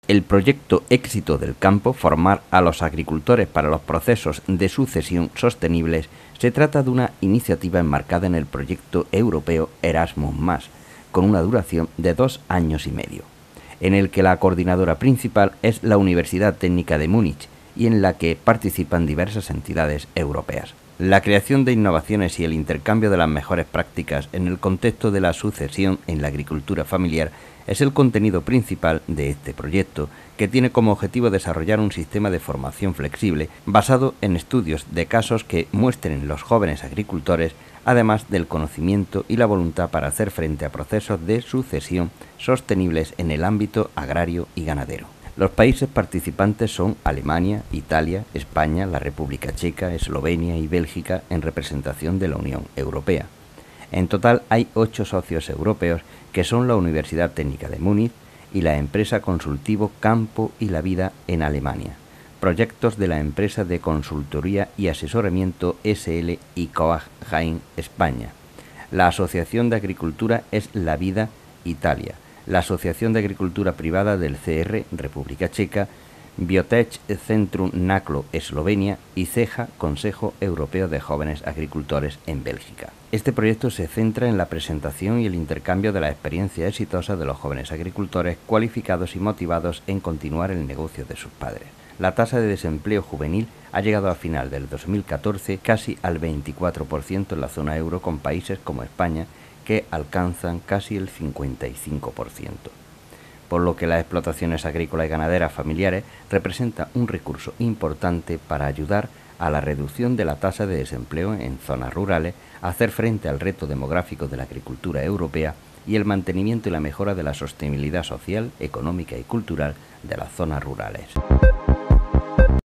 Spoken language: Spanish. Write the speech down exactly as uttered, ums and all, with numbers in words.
El proyecto Éxito del Campo, formar a los agricultores para los procesos de sucesión sostenibles, se trata de una iniciativa enmarcada en el proyecto europeo Erasmus más, con una duración de dos años y medio, en el que la coordinadora principal es la Universidad Técnica de Múnich y en la que participan diversas entidades europeas. La creación de innovaciones y el intercambio de las mejores prácticas en el contexto de la sucesión en la agricultura familiar es el contenido principal de este proyecto, que tiene como objetivo desarrollar un sistema de formación flexible basado en estudios de casos que muestren los jóvenes agricultores, además del conocimiento y la voluntad para hacer frente a procesos de sucesión sostenibles en el ámbito agrario y ganadero. Los países participantes son Alemania, Italia, España, la República Checa, Eslovenia y Bélgica en representación de la Unión Europea. En total hay ocho socios europeos que son la Universidad Técnica de Múnich y la empresa consultivo Campo y la Vida en Alemania, proyectos de la empresa de consultoría y asesoramiento S L y Coag Jaén España. La Asociación de Agricultura es La Vida Italia, la Asociación de Agricultura Privada del C R República Checa, Biotech Centrum Naclo Eslovenia y CEJA Consejo Europeo de Jóvenes Agricultores en Bélgica. Este proyecto se centra en la presentación y el intercambio de la experiencia exitosa de los jóvenes agricultores cualificados y motivados en continuar el negocio de sus padres. La tasa de desempleo juvenil ha llegado a final del dos mil catorce casi al veinticuatro por ciento en la zona euro, con países como España que alcanzan casi el cincuenta y cinco por ciento. Por lo que las explotaciones agrícolas y ganaderas familiares representan un recurso importante para ayudar a la reducción de la tasa de desempleo en zonas rurales, a hacer frente al reto demográfico de la agricultura europea y el mantenimiento y la mejora de la sostenibilidad social, económica y cultural de las zonas rurales.